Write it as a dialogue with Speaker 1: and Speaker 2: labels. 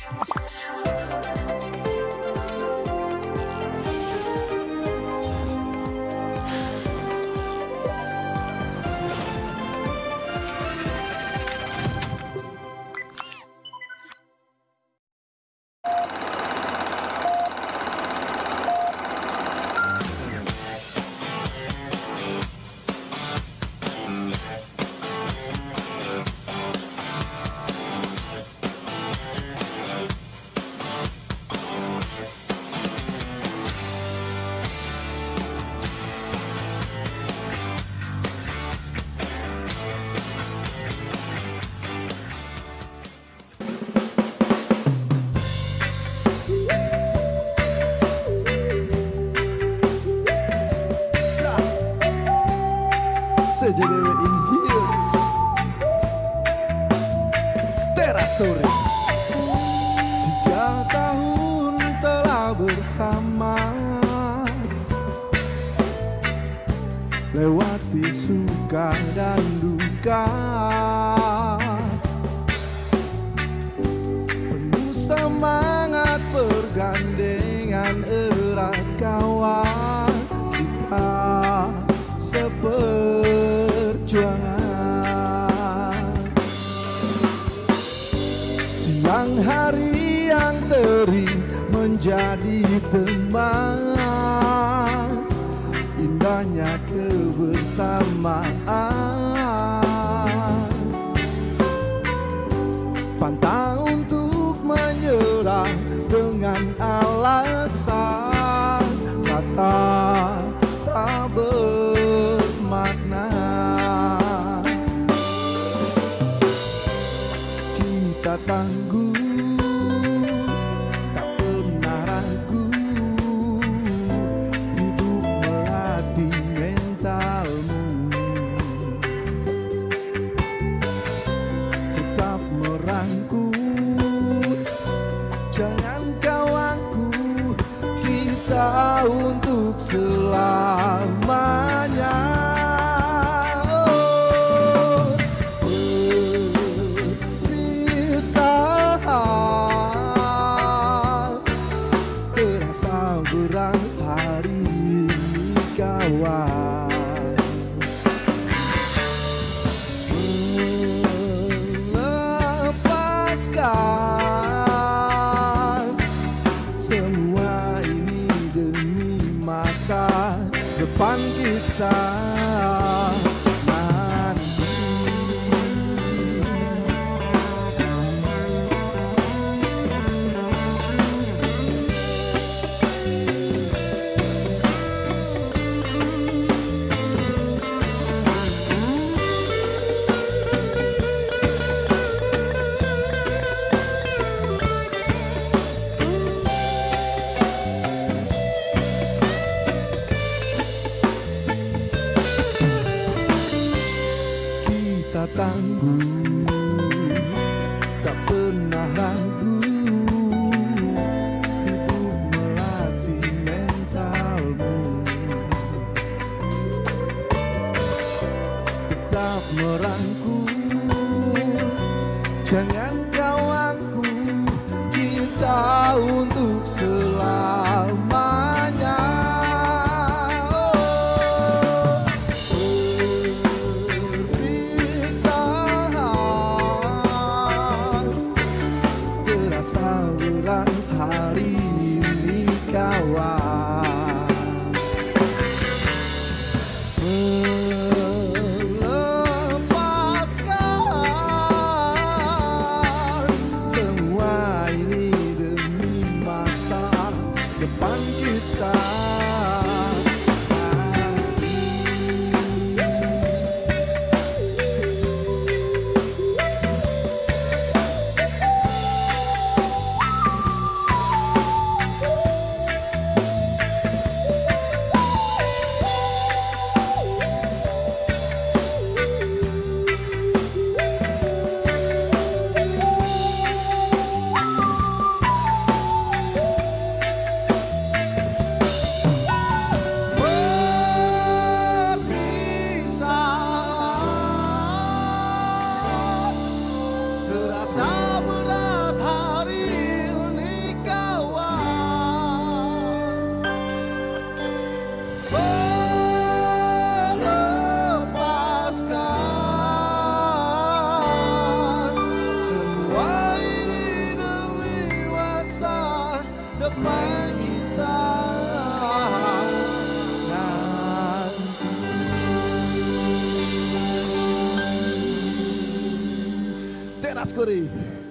Speaker 1: Sejedewe in here teras sore. 3 tahun telah bersama, lewati suka dan duka, penuh semangat bergandengan erat kawan kita seperjuangan. Siang hari yang terik menjadi teman, indahnya kebersamaan. Pantang untuk menyerah dengan alasan kata tak bermakna. Kita tangguh, tak pernah ragu, hidup melatih mentalmu. Tetap merangkul, jangan kau angkuh, kita untuk selamanya. Terasa berat hari ini kawan, melepaskan semua ini demi masa depan kita nanti. Kita tangguh, tak pernah ragu, hidup melatih mentalmu. Tetap merangkul, jangan kau angkuh, kita untuk selamanya. Berat hari ini kawan, melepaskan semua ini demi masa depan kita. depan kita nanti. Teras Kori.